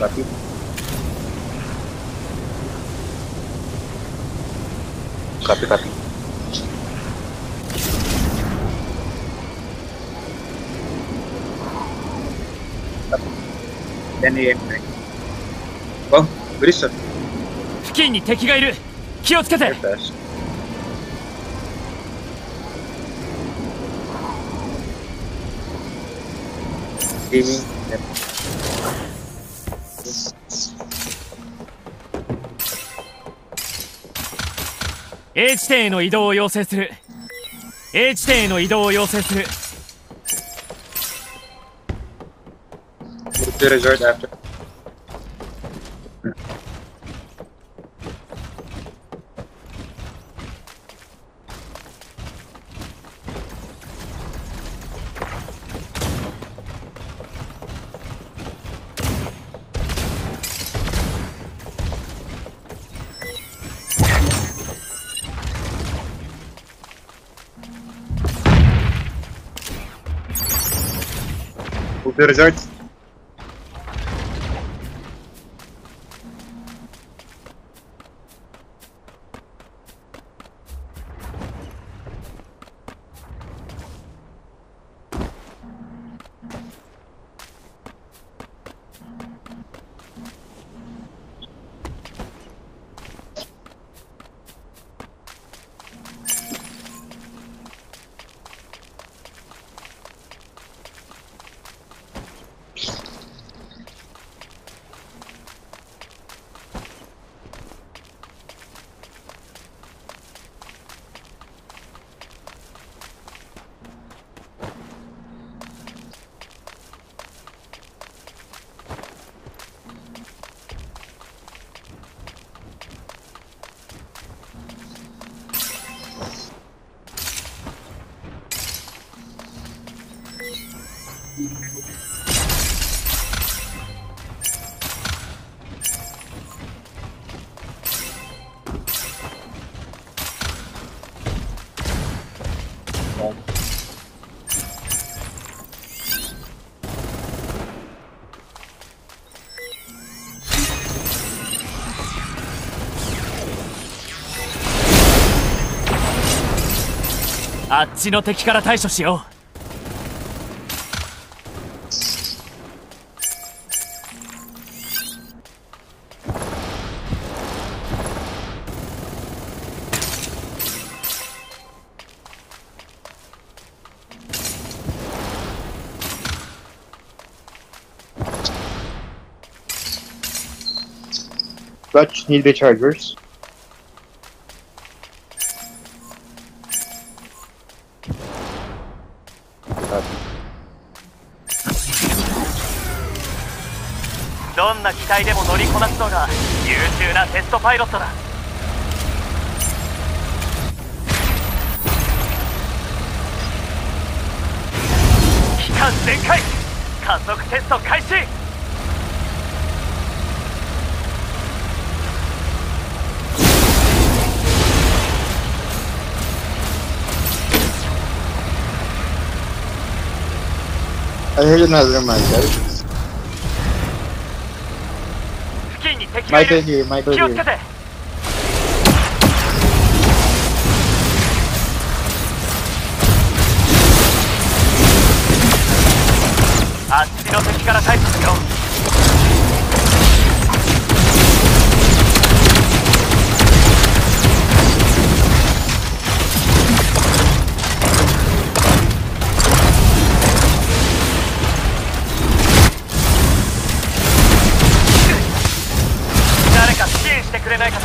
Copy. Copy, copy. Then aim. Oh, very soon. 付近に敵がいる。気をつけて。 Very fast. Aiming. Yep. A 地点への移動を要請する。A 地点への移動を要請する。 Move to resort after. Move to resort. あっちの敵から対処しよう。 Gotch, need rechargers. Copy. どんな機体でも乗りこなすのが優秀なテストパイロットだ。機関全開、加速テスト開始。 I heard another Michael. 付近に敵がい Michael る。 here, Michael 気をつけ here. て。あっちの敵から対処しよう。誰か支援してくれないかな。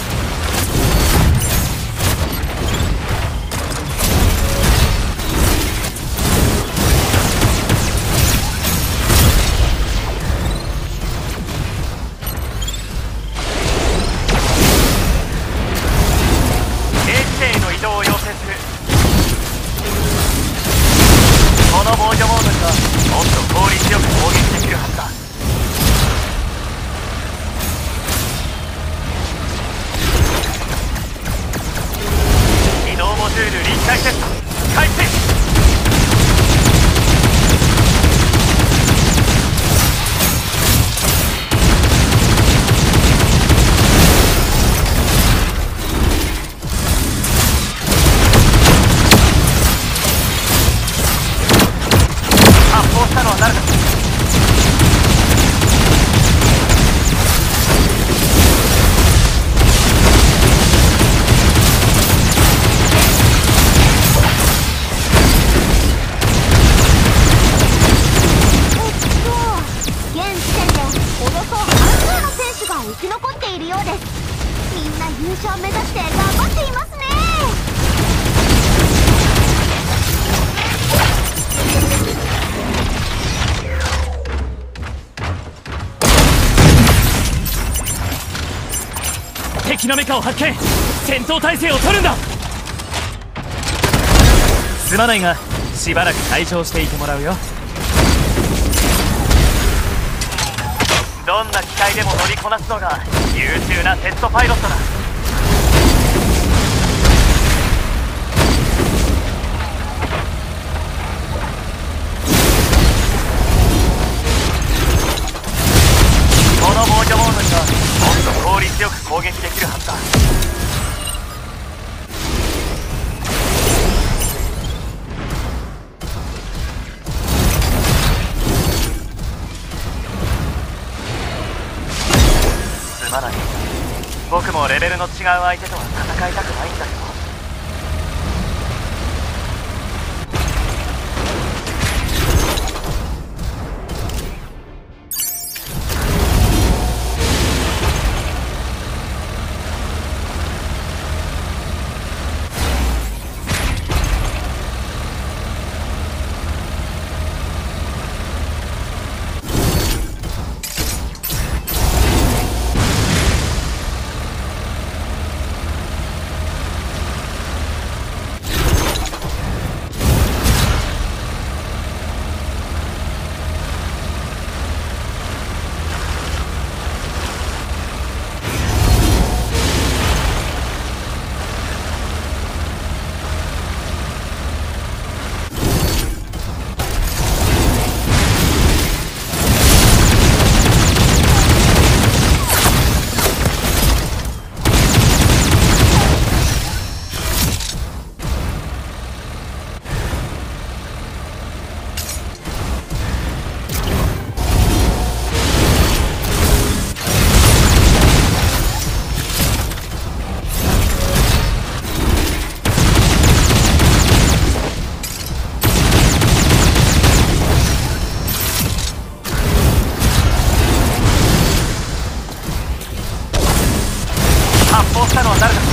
この防除モードにはもっと効率よく攻撃できるはずだ。 は生き残っているようです。みんな優勝目指して頑張っていますね。 敵のメカを発見。戦闘態勢を取るんだ。すまないがしばらく退場していてもらうよ。どんな機体でも乗りこなすのが優秀なテストパイロットだ。この防御モードにはもっと効率よく攻撃できるはずだ。すまない。僕もレベルの違う相手とは戦いたくないんだけど。発砲したのは誰だ。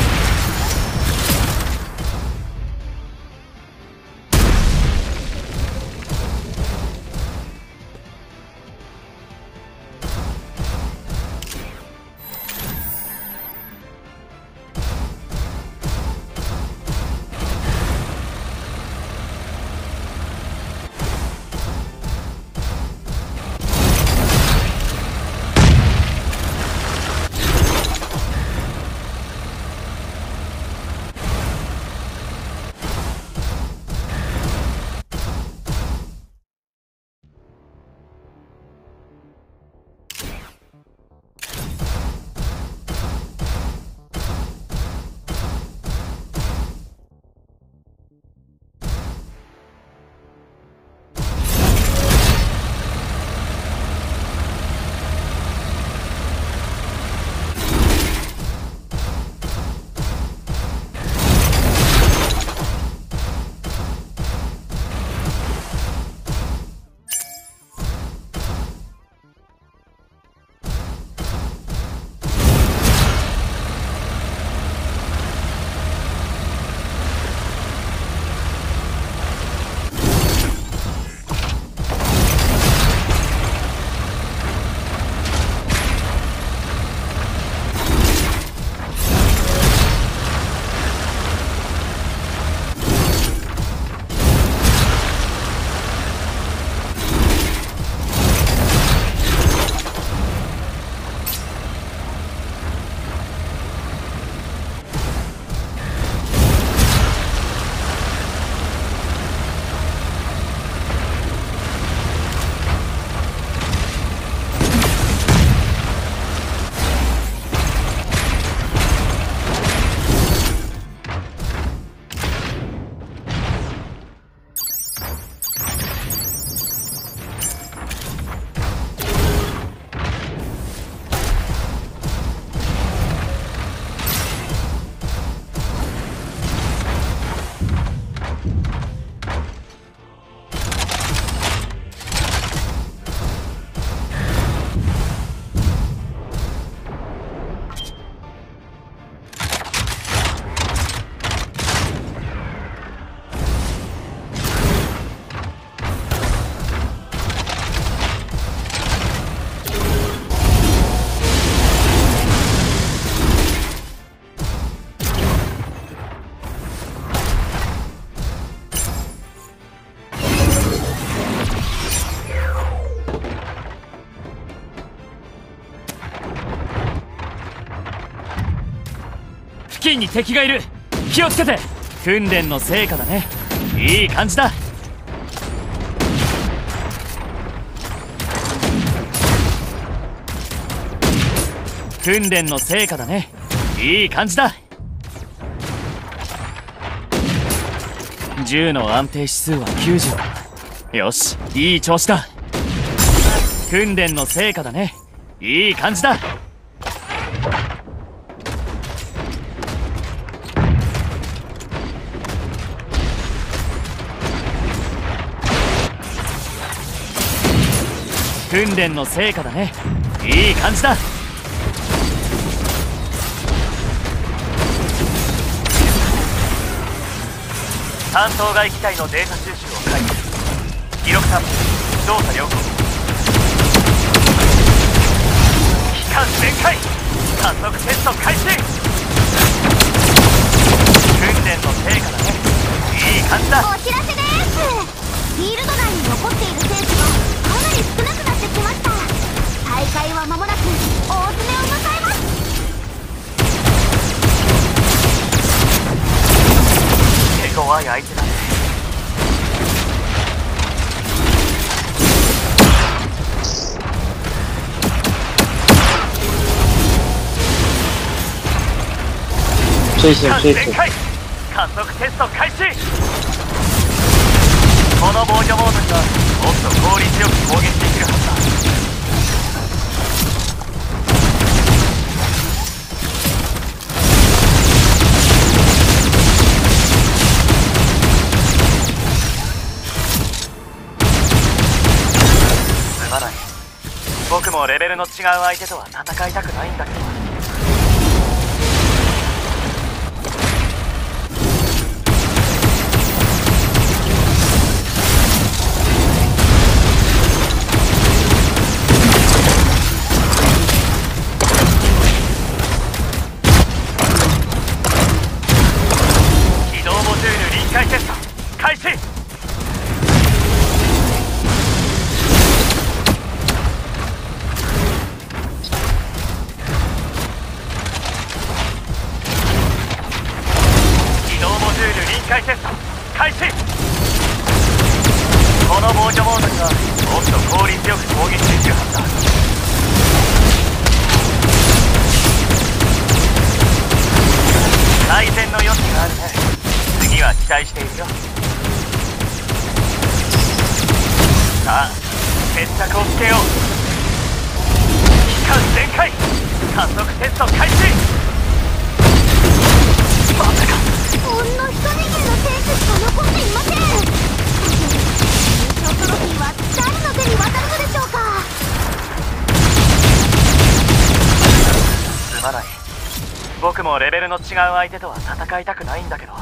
付近に敵がいる。気をつけて。訓練の成果だね。いい感じだ。訓練の成果だね。いい感じだ。銃の安定指数は90。よし、いい調子だ。訓練の成果だね。いい感じだ。訓練の成果だね。いい感じだ。担当外機体のデータ収集を開始。記録担当動作良好。機関全開。加速テスト開始。訓練の成果だね。いい感じだ。 お知らせです。フィールド内に残っている選手がかなり少なくなってきました。大会は間もなく大詰めを迎えます。 手強い相手だね。全開。加速テスト開始。この防御モードにはもっと効率よく攻撃できるはずだ。すまない。僕もレベルの違う相手とは戦いたくないんだけど。テスト開始。起動モジュール臨界テスト開始。この防御モードにはもっと効率よく攻撃できるはずだ。改善の余地があるね。次は期待しているよ。さあ決着をつけよう。機関全開。加速テスト開始。まさかほんの一握りの選手しか残っていません。優勝トロフィーは誰の手に渡るのでしょうか。 すまない。僕もレベルの違う相手とは戦いたくないんだけど。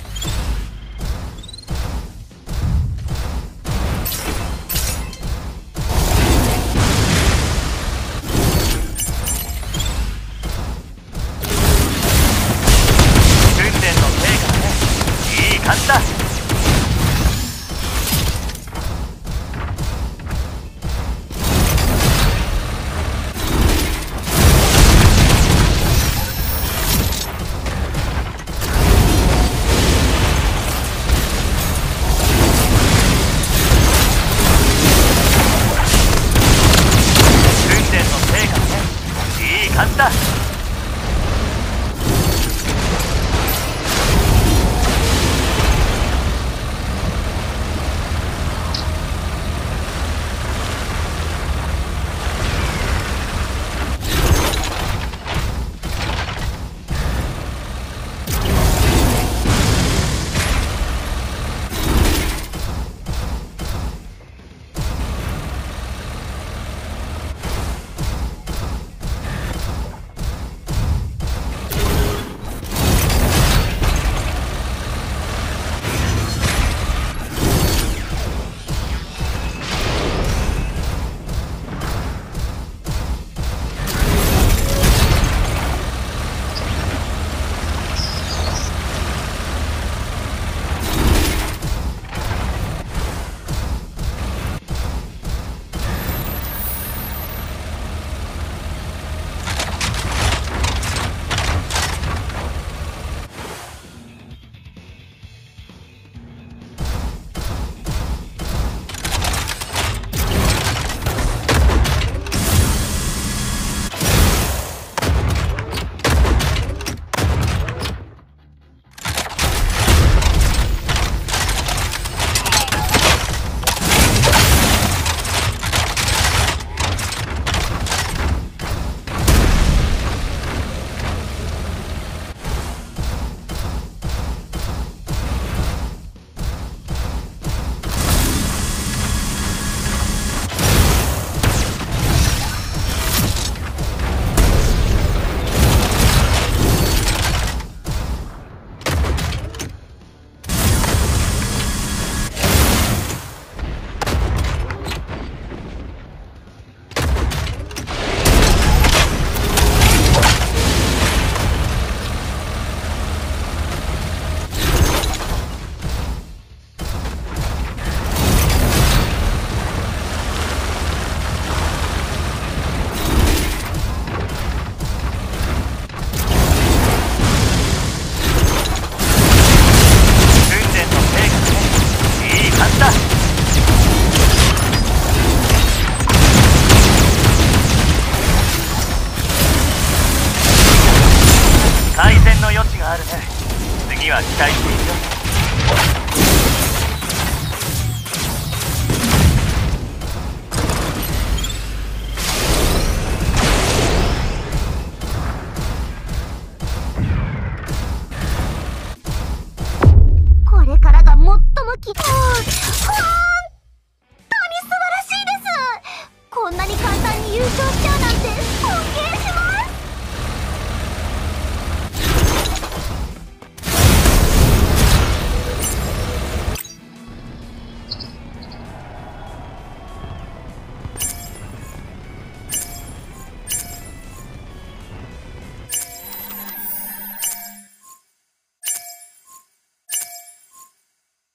感じだ。訓練の成果だね。いい感じだ。 余地があるね。次は期待しているよ。